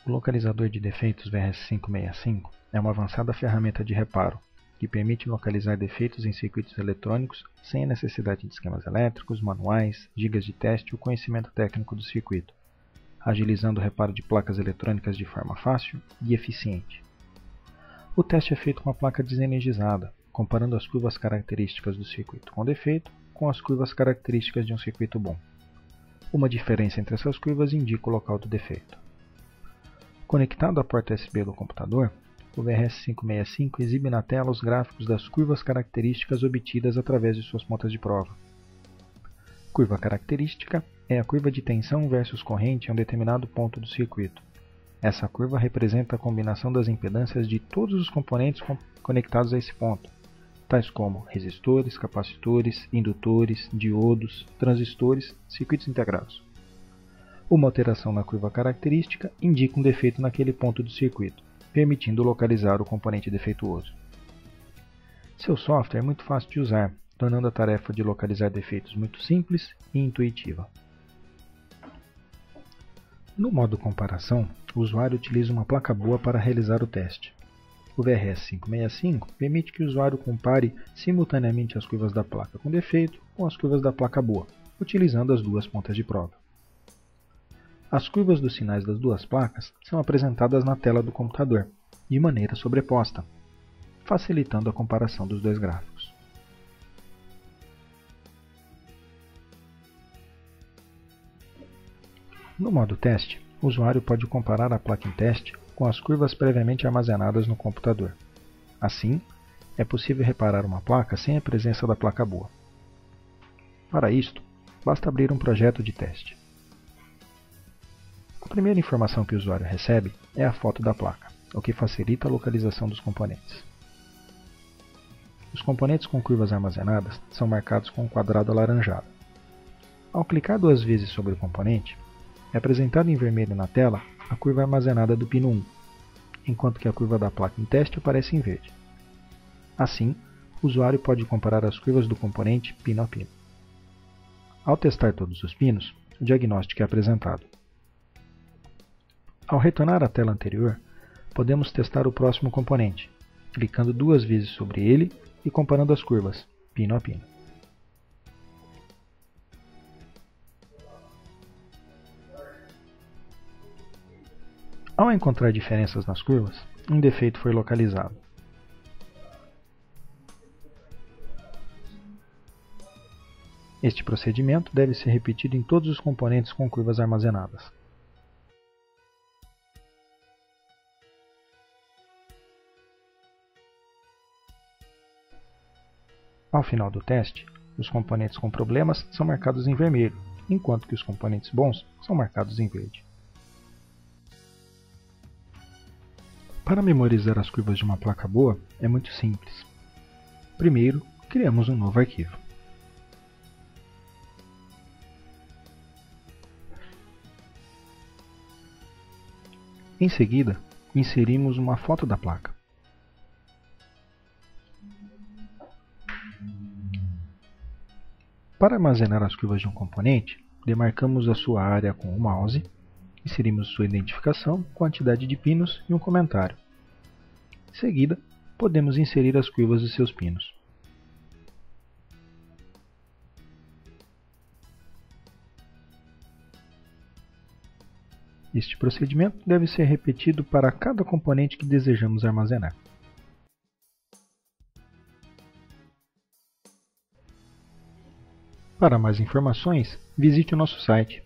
O localizador de defeitos VRS565 é uma avançada ferramenta de reparo que permite localizar defeitos em circuitos eletrônicos sem a necessidade de esquemas elétricos, manuais, gigas de teste ou conhecimento técnico do circuito, agilizando o reparo de placas eletrônicas de forma fácil e eficiente. O teste é feito com a placa desenergizada, comparando as curvas características do circuito com defeito com as curvas características de um circuito bom. Uma diferença entre essas curvas indica o local do defeito. Conectado à porta USB do computador, o VRS565 exibe na tela os gráficos das curvas características obtidas através de suas pontas de prova. Curva característica é a curva de tensão versus corrente em um determinado ponto do circuito. Essa curva representa a combinação das impedâncias de todos os componentes conectados a esse ponto, tais como resistores, capacitores, indutores, diodos, transistores, circuitos integrados. Uma alteração na curva característica indica um defeito naquele ponto do circuito, permitindo localizar o componente defeituoso. Seu software é muito fácil de usar, tornando a tarefa de localizar defeitos muito simples e intuitiva. No modo comparação, o usuário utiliza uma placa boa para realizar o teste. O VRS565 permite que o usuário compare simultaneamente as curvas da placa com defeito com as curvas da placa boa, utilizando as duas pontas de prova. As curvas dos sinais das duas placas são apresentadas na tela do computador, de maneira sobreposta, facilitando a comparação dos dois gráficos. No modo teste, o usuário pode comparar a placa em teste com as curvas previamente armazenadas no computador. Assim, é possível reparar uma placa sem a presença da placa boa. Para isto, basta abrir um projeto de teste. A primeira informação que o usuário recebe é a foto da placa, o que facilita a localização dos componentes. Os componentes com curvas armazenadas são marcados com um quadrado alaranjado. Ao clicar duas vezes sobre o componente, é apresentado em vermelho na tela a curva armazenada do pino 1, enquanto que a curva da placa em teste aparece em verde. Assim, o usuário pode comparar as curvas do componente pino a pino. Ao testar todos os pinos, o diagnóstico é apresentado. Ao retornar à tela anterior, podemos testar o próximo componente, clicando duas vezes sobre ele e comparando as curvas, pino a pino. Ao encontrar diferenças nas curvas, um defeito foi localizado. Este procedimento deve ser repetido em todos os componentes com curvas armazenadas. Ao final do teste, os componentes com problemas são marcados em vermelho, enquanto que os componentes bons são marcados em verde. Para memorizar as curvas de uma placa boa, é muito simples. Primeiro, criamos um novo arquivo. Em seguida, inserimos uma foto da placa. Para armazenar as curvas de um componente, demarcamos a sua área com o mouse, inserimos sua identificação, quantidade de pinos e um comentário. Em seguida, podemos inserir as curvas de seus pinos. Este procedimento deve ser repetido para cada componente que desejamos armazenar. Para mais informações, visite o nosso site